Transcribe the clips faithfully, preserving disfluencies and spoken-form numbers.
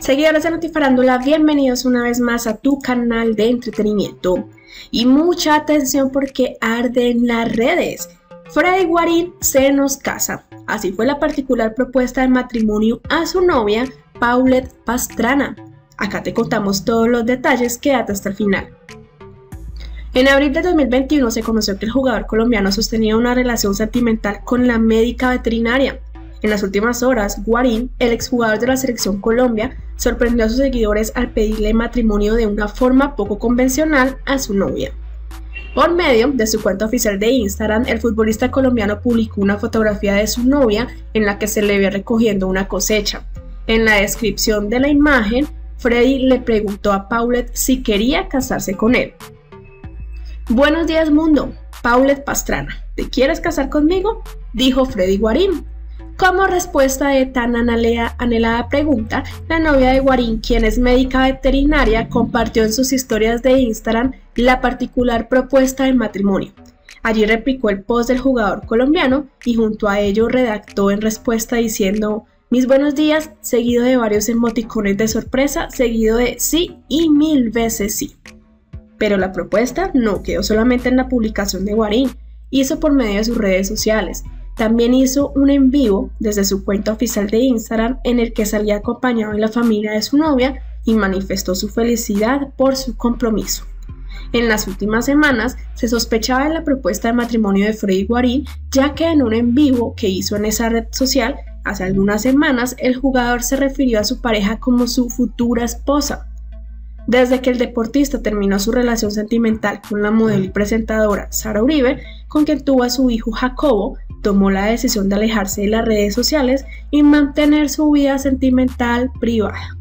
Seguidores de Notifarándula, bienvenidos una vez más a tu canal de entretenimiento. Y mucha atención porque arden las redes. Freddy Guarín se nos casa. Así fue la particular propuesta de matrimonio a su novia, Paulette Pastrana. Acá te contamos todos los detalles, quédate hasta el final. En abril de dos mil veintiuno se conoció que el jugador colombiano sostenía una relación sentimental con la médica veterinaria. En las últimas horas, Guarín, el exjugador de la Selección Colombia, sorprendió a sus seguidores al pedirle matrimonio de una forma poco convencional a su novia. Por medio de su cuenta oficial de Instagram, el futbolista colombiano publicó una fotografía de su novia en la que se le ve recogiendo una cosecha. En la descripción de la imagen, Freddy le preguntó a Paulette si quería casarse con él. Buenos días mundo, Paulette Pastrana, ¿te quieres casar conmigo?, dijo Freddy Guarín. Como respuesta de tan anhelada pregunta, la novia de Guarín, quien es médica veterinaria, compartió en sus historias de Instagram la particular propuesta de matrimonio. Allí replicó el post del jugador colombiano y junto a ello redactó en respuesta diciendo: mis buenos días, seguido de varios emoticones de sorpresa, seguido de sí y mil veces sí. Pero la propuesta no quedó solamente en la publicación de Guarín, hizo por medio de sus redes sociales. También hizo un en vivo desde su cuenta oficial de Instagram en el que salía acompañado de la familia de su novia y manifestó su felicidad por su compromiso. En las últimas semanas se sospechaba de la propuesta de matrimonio de Freddy Guarín, ya que en un en vivo que hizo en esa red social hace algunas semanas el jugador se refirió a su pareja como su futura esposa. Desde que el deportista terminó su relación sentimental con la modelo y presentadora Sara Uribe, con quien tuvo a su hijo Jacobo, tomó la decisión de alejarse de las redes sociales y mantener su vida sentimental privada.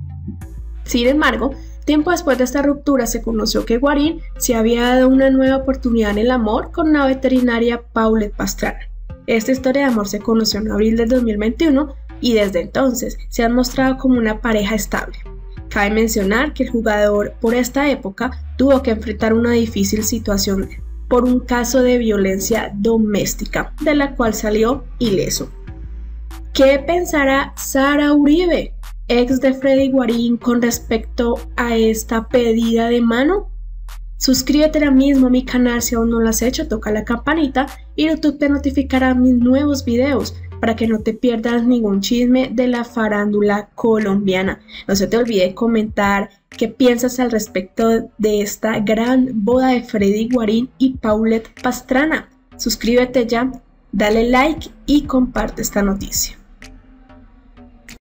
Sin embargo, tiempo después de esta ruptura se conoció que Guarín se había dado una nueva oportunidad en el amor con la veterinaria Paulette Pastrana. Esta historia de amor se conoció en abril del dos mil veintiuno y desde entonces se han mostrado como una pareja estable. Cabe mencionar que el jugador por esta época tuvo que enfrentar una difícil situación por un caso de violencia doméstica, de la cual salió ileso. ¿Qué pensará Sara Uribe, ex de Freddy Guarín, con respecto a esta pedida de mano? Suscríbete ahora mismo a mi canal si aún no lo has hecho, toca la campanita y YouTube te notificará mis nuevos videos para que no te pierdas ningún chisme de la farándula colombiana. No se te olvide comentar qué piensas al respecto de esta gran boda de Freddy Guarín y Paulette Pastrana. Suscríbete ya, dale like y comparte esta noticia.